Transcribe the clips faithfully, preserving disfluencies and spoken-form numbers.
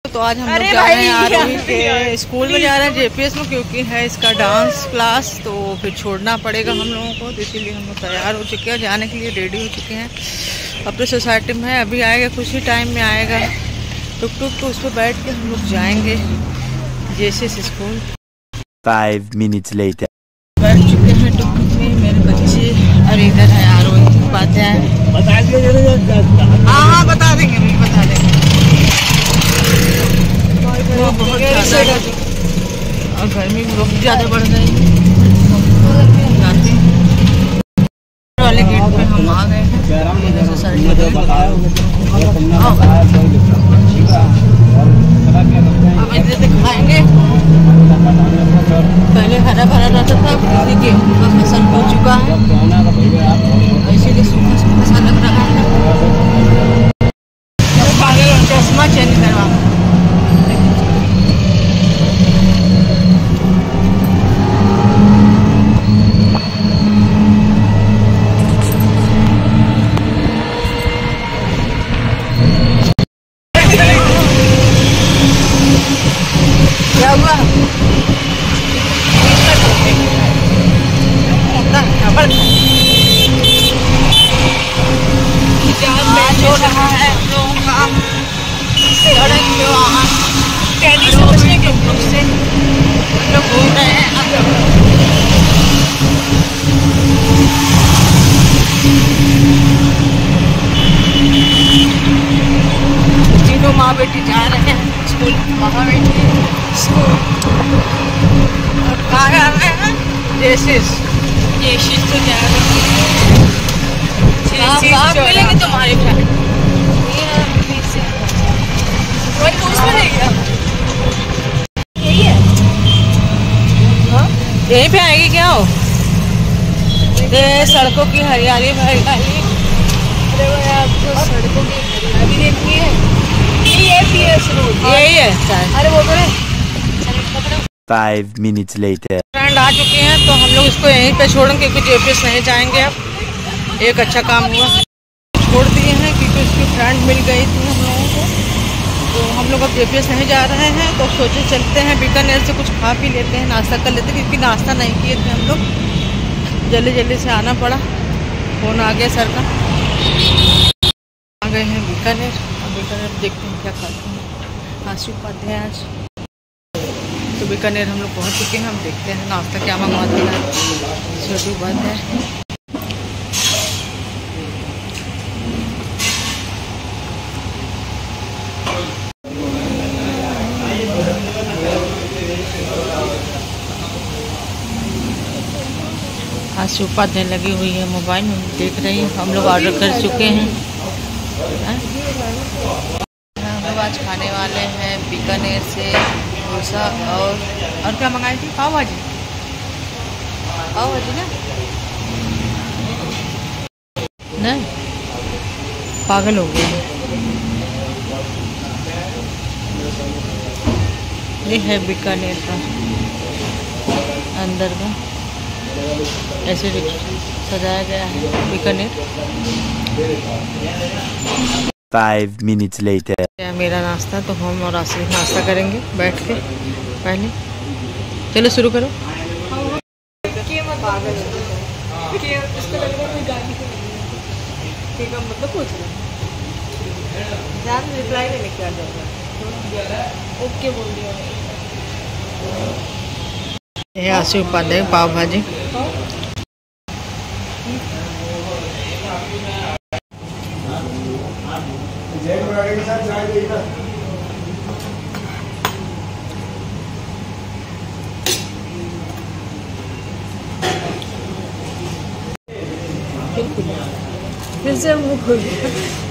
तो आज हम लोग जा रहे हैं आरोही के स्कूल में जा रहे हैं जेपीएस में, क्योंकि है इसका डांस क्लास, तो फिर छोड़ना पड़ेगा हम लोगों को, तो इसीलिए हम लोग तैयार हो चुके हैं, जाने के लिए रेडी हो चुके हैं। अपने सोसाइटी में है, अभी आएगा, कुछ ही टाइम में आएगा टुक टुक, तो उस पर बैठ के हम लोग जाएंगे JPS school. Five minutes later बैठ चुके हैं टुक टुक में मेरे बच्चे, और इधर है आरोही उपाध्याय। बता देंगे, हाँ हाँ बता देंगे, बता देंगे। वो बहुत ज़्यादा और गर्मी बहुत ज़्यादा बढ़ गई जाते वाले गेट पे हम आ गए हैं सोसाइटी में। अब इधर दिखाएंगे, पहले हरा भरा रहता था, किसी गेहूँ का फसल हो चुका है, इसीलिए सूखा सूखा सा लग रहा है। चश्मा चेंज करवा क्या हुआ? हो रहा है हम लोगों का सड़क पे, वहाँ कैदी से बचने के से हम लोग घूम रहे हैं। तीनों माँ बेटी जा रहे हैं स्कूल, माँ बेटी स्कूल। और कहाँ जा रहे हैं? जेसिस जेसिस तो जा रहे हैं। आप मिलेंगे तुम्हारे फ्रेंड, यही है, यहीं पे आएगी क्या हो? ये सड़कों की हरियाली हरियाली, आपको सड़कों की हरियाली देखनी है। ये पीएस रोड यही है शायद। अरे वो फाइव मिनट्स लेटर फ्रेंड आ चुके हैं, तो हम लोग इसको यहीं पे छोड़ेंगे क्योंकि जेपीएस नहीं जाएंगे। अब एक अच्छा काम हुआ, छोड़ दिए हैं, क्योंकि उसकी फ्रेंड मिल गई थी हम लोगों को, तो हम लोग अब जेपीएस नहीं जा रहे हैं। तो सोचे चलते हैं बीकानेर से कुछ खा पी लेते हैं, नाश्ता कर लेते हैं, क्योंकि नाश्ता नहीं किए थे हम लोग, जल्दी जल्दी से आना पड़ा, फोन आ गया सर का। आ गए हैं बीकानेर, अब बीकानेर देखते हैं क्या खाते हैं। आशु उपाध्याय आज तो बीकानेर हम लोग पहुँच चुके हैं, हम देखते हैं नाश्ता क्या मंगवाते हैं। छोटी बात है, आशु उपाध्याय लगी हुई है मोबाइल में, देख रही है। हम लोग ऑर्डर कर चुके हैं, हम लोग आज खाने वाले हैं बीकानेर से डोसा, और और क्या मंगाई थी? पाव भाजी, पाव भाजी ना नहीं, पागल हो गया। ये है बीकानेर का अंदर का, ऐसे सजाया गया है बीकानेर। फाइव मिनट्स लेटर मेरा नाश्ता, तो हम और आसिफ नाश्ता करेंगे बैठ के पहले। चलो शुरू करो। मतलब पूछ रहा रिप्लाई नहीं क्या ओके बोल दिया। ये आशु उपाध्याय पाव भाजी, फिर से मुँह खुल गया।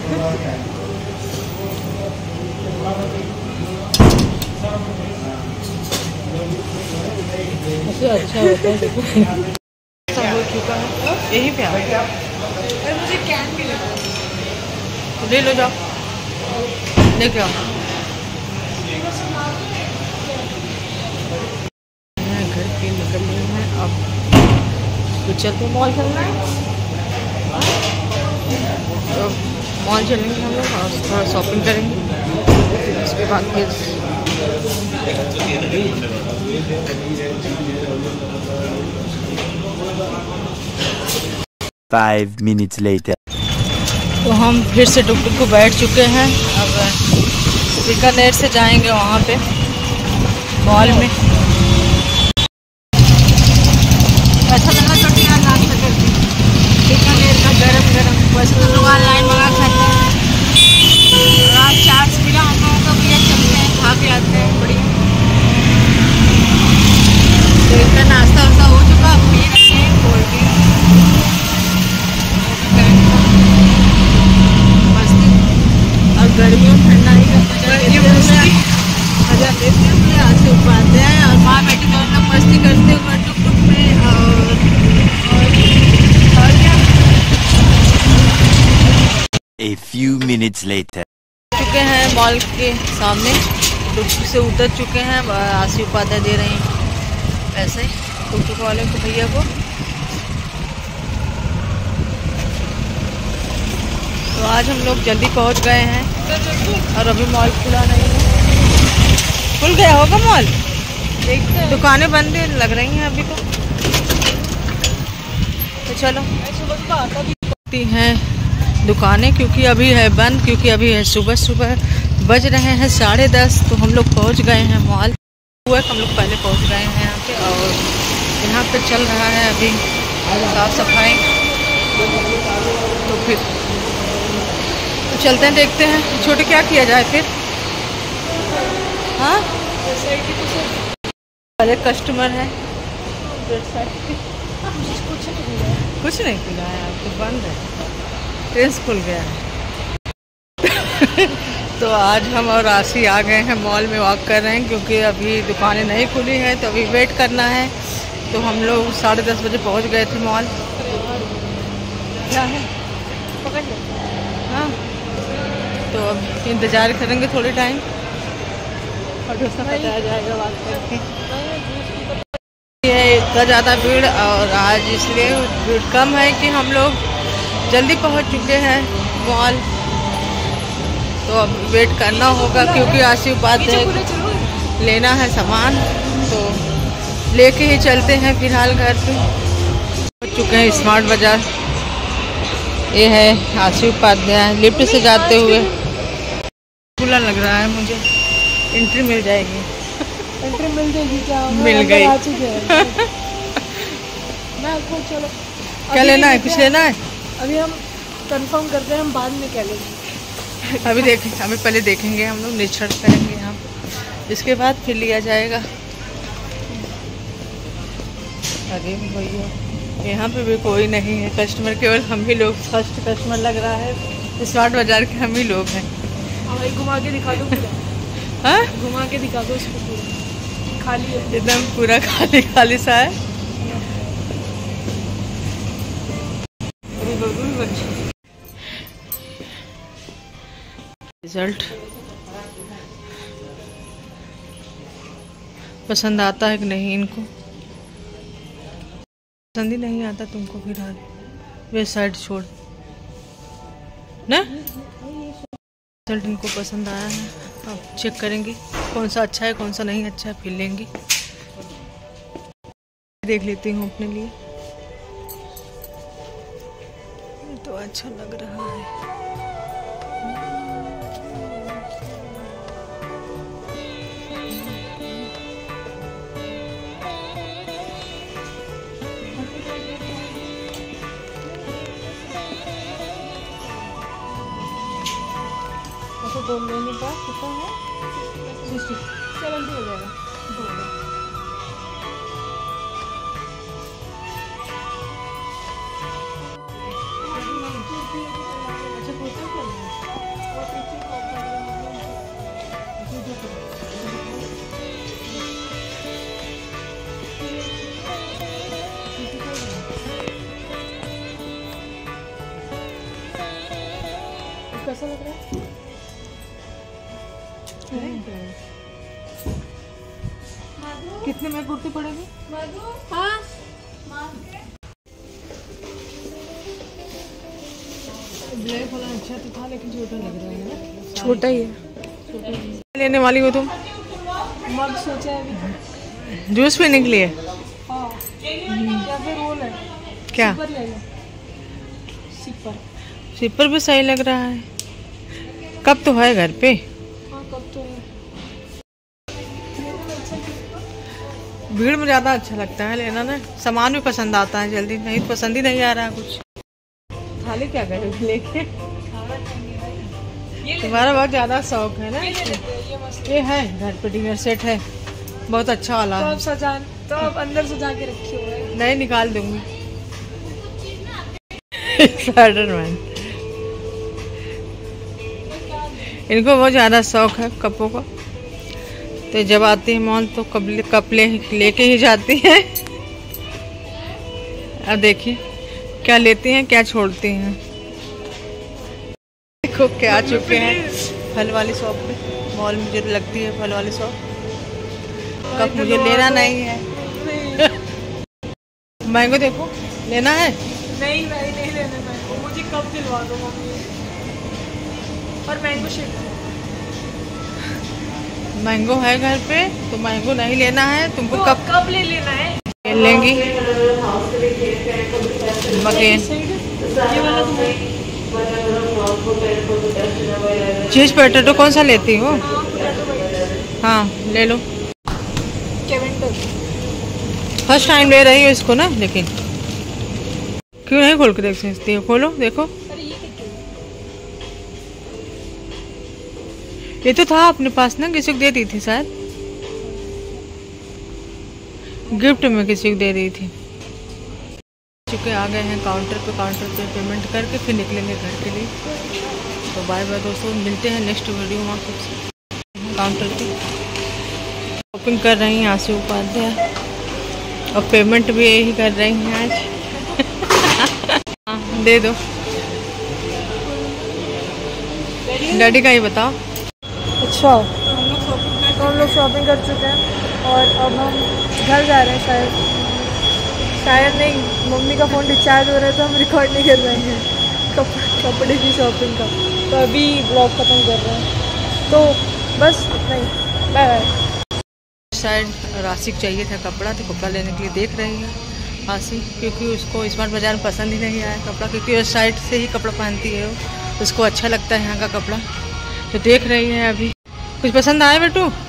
अच्छा होता है, देखो सब हो चुका है, यही पे आ। मुझे कैन भी लगा, ले लो, जाओ लेके आओ। घर के निकल रहे हैं अब, तो चलते मॉल चलना है, तो मॉल चलेंगे हम लोग और थोड़ा शॉपिंग करेंगे। उसके बाद फिर Five minutes later. तो हम फिर से टुकटुक को बैठ चुके हैं। अब बीकानेर से जाएंगे वहाँ पे मॉल में। अच्छा लगा छोटी यार नाश्ता करके बीकानेर का गरम गरम बस ऑनलाइन मंगा खाते हैं। रात चार्ज मिला हम लोगों का, भैया चलते हैं खा के आते हैं। बढ़िया देखते नाश्ता वास्ता हो चुका, पी रहे हैं कोल्ड ड्रिंक। और गर्मियों में ठंडा ही करना चाहिए, मजा लेते हुए आसे उपाते हैं और माँ बेटी दोनों लोग मस्ती करते हुए टुक-टुक में। और और क्या A few minutes later. चुके हैं मॉल के सामने, टुक-टुक से उतर चुके हैं। आसी उपाध्याय दे रहे हैं ऐसे टुक-टुक वाले को, भैया को। तो आज हम लोग जल्दी पहुंच गए हैं और अभी मॉल खुला नहीं है। खुल गया होगा मॉल, दुकानें बंद लग रही हैं अभी तो। तो चलो हैं दुकानें, क्योंकि अभी है बंद, क्योंकि अभी है सुबह सुबह बज रहे हैं साढ़े दस। तो हम लोग पहुंच गए हैं मॉल, हुआ हम लोग पहले पहुंच गए हैं यहाँ पे। और यहाँ पे चल रहा है अभी साफ सफाई। तो फिर तो चलते हैं, देखते हैं छोटे क्या किया जाए फिर। हाँ पहले कस्टमर है, कुछ नहीं खुला है, अब तो बंद है, ट्रेन खुल गया है। तो आज हम और आशी आ गए हैं मॉल में, वॉक कर रहे हैं क्योंकि अभी दुकानें नहीं खुली हैं। तो अभी वेट करना है। तो हम लोग साढ़े दस बजे पहुंच गए थे मॉल। क्या है पकड़ लो। हाँ तो अब इंतज़ार करेंगे थोड़े टाइम और दूसरा पता आ जाएगा बात करके। ये इतना ज़्यादा भीड़, और आज इसलिए भीड़ कम है कि हम लोग जल्दी पहुंच चुके हैं मॉल। तो अब वेट करना होगा क्योंकि आशी उपाध्याय लेना है सामान, तो लेके ही चलते हैं फिलहाल घर पे। पहुंच चुके हैं स्मार्ट बाज़ार। ये है आशी उपाध्याय, लिफ्ट से जाते हुए। खुला लग रहा है मुझे, एंट्री मिल जाएगी। एंट्री मिल जाएगी क्या? मिल गई। आ चुके हैं। मैं आपको चलो क्या लेना है, कुछ लेना है? अभी हम कंफर्म करते हैं, हम बाद में क्या लेंगे। अभी देखें, अभी पहले देखेंगे हम लोग, निरीक्षण करेंगे यहाँ, इसके बाद फिर लिया जाएगा। अरे भैया यहाँ पे भी कोई नहीं है कस्टमर, केवल हम ही लोग फर्स्ट कस्टमर लग रहा है। स्मार्ट बाजार के हम ही लोग हैं। हमें घुमा के दिखा दो पूरा। हाँ घुमा के दिखा दो उसको, पूरा खाली है, एकदम पूरा खाली खाली सा है। रिजल्ट पसंद आता है कि नहीं इनको? पसंद ही नहीं आता तुमको, फिलहाल वे साइड छोड़ ना। रिजल्ट इनको पसंद आया है, अब चेक करेंगे कौन सा अच्छा है कौन सा नहीं अच्छा है, फिर लेंगे। देख लेती हूँ अपने लिए, ये तो अच्छा लग रहा है। तो दो महीने का कितना है? सेवेंटी हो जाएगा। कैसा लग रहा है? कितने में कुर्ती पड़ेगी? हाँ ब्लैक वाला अच्छा तो था, लेकिन छोटा लग रहा है ना। छोटा ही है। छोटा ही लेने वाली हो तुम? मग सोचा है अभी। जूस पीने के लिए? हाँ, या फिर रोल है। क्या? सिपर ले लो। सिपर। सिपर भी सही लग रहा है। कब तो है घर पे? हाँ, कब तो है। भीड़ में ज़्यादा अच्छा लगता है लेना ना, सामान भी पसंद आता है जल्दी, नहीं तो पसंद ही नहीं आ रहा है कुछ। थाली क्या करें लेके? तुम्हारा बहुत ज़्यादा शौक है ना। ये है घर पे डिनर सेट है, बहुत अच्छा वाला तो है। आप सजा तो आप अंदर सजा के रखे हुए हैं। नहीं, निकाल दूंगी। स्पाइडरमैन। इनको बहुत ज़्यादा शौक है कपों का, तो जब आती है मॉल तो कप कप ले लेके ही जाती हैं। अब देखिए क्या लेती हैं क्या छोड़ती हैं। देखो क्या आ चुके हैं फल वाली शॉप पे। मॉल में जो लगती है फल वाली शॉप, कप मुझे लेना नहीं है। मैंगो देखो, लेना है? नहीं भाई, नहीं लेना मैंगो, मुझे कप दिलवा दो मम्मी। और मैंगो शेक। मैंगो है घर पे तो मैंगो नहीं लेना है तुमको। तो कप कब ले लेना है? ले लेंगी मकेन। ये वाला तुम्हें। चीज पोटैटो कौन सा लेती हो? हाँ, पोटैटो बाइट्स। हाँ ले लो। कैवेंटर। फर्स्ट टाइम ले रही हो इसको ना, लेकिन क्यों नहीं खोल के देख सकती हो? खोलो देखो। अरे ये क्या? ये तो था अपने पास ना, किसी को दे दी थी शायद, गिफ्ट में किसी को दे दी थी। चुके आ गए हैं काउंटर पे, काउंटर पे पेमेंट करके फिर निकलेंगे घर के लिए। तो बाय बाय दोस्तों, मिलते हैं नेक्स्ट वीडियो में आपसे। काउंटर पे शॉपिंग कर रही हैं आशी उपाध्याय, और पेमेंट भी यही कर रही हैं आज। हाँ दे दो। डैडी का ही बताओ। अच्छा, तो हम लोग शॉपिंग कर चुके हैं और अब हम घर जा रहे हैं। शायद शायद नहीं, मम्मी का फ़ोन डिस्चार्ज हो रहा है तो हम रिकॉर्ड नहीं कर रहे हैं कप, कपड़े की शॉपिंग का। तो अभी ब्लॉग ख़त्म कर रहे हैं, तो बस इतना ही। Bye bye. शायद राशि को चाहिए था कपड़ा, तो कपड़ा लेने के लिए देख रही है आशी, क्योंकि उसको स्मार्ट बाज़ार में पसंद ही नहीं आया कपड़ा, क्योंकि उस साइड से ही कपड़ा पहनती है वो, उसको अच्छा लगता है यहाँ का कपड़ा, तो देख रही है। अभी कुछ पसंद आया बेटू?